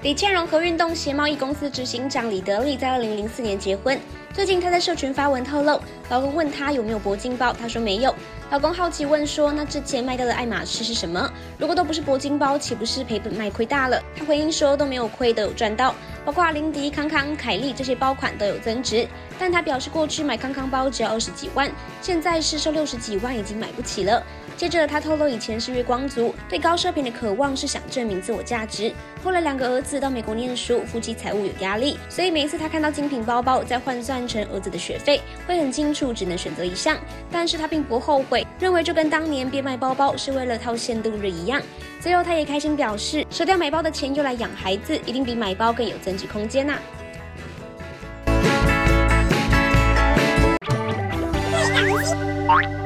李倩蓉和运动鞋贸易公司执行长李德利在2004年结婚。最近她在社群发文透露，老公问她有没有铂金包，她说没有。老公好奇问说，那之前卖掉的爱马仕是什么？如果都不是铂金包，岂不是赔本卖亏大了？她回应说都没有亏，都有赚到，包括林迪、康康、凯莉这些包款都有增值。但她表示过去买康康包只要20几万，现在市售60几万已经买不起了。接着她透露以前是月光族，对高奢品的渴望是想证明自我价值。后来2个儿子到美国念书，夫妻财务有压力，所以每一次她看到精品包包再换算成儿子的学费，会很清楚只能选择一项。但是她并不后悔，认为就跟当年变卖包包是为了套现度日一样。最后她也开心表示，舍掉买包的钱用来养孩子，一定比买包更有增值空间啊。